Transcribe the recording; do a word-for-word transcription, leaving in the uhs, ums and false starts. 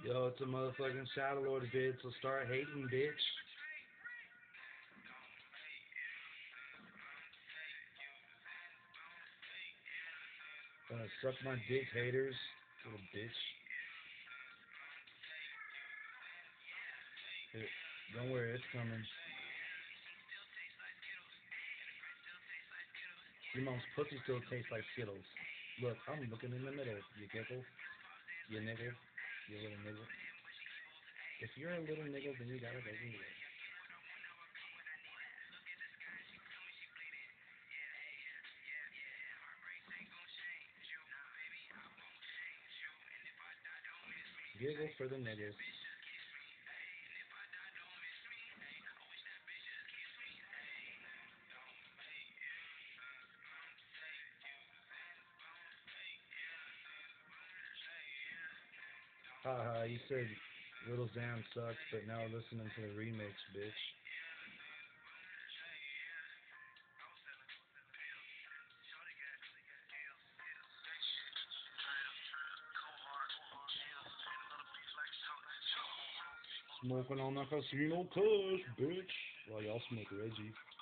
Yo, it's a motherfucking Shadow Lord vid, so start hating, bitch. Uh, suck my dick, haters. Little bitch. Here, don't worry, it's coming. Your mom's pussy still tastes like Skittles. Look, I'm looking in the middle, you giggle. You niggle. You little niggle. If you're a little niggle, then you gotta go to work. Giggle for the niggas. Haha, you said Little Xan sucks, but now listening to the remix, bitch. Smoking on that casino kush, bitch. While y'all smoke Reggie.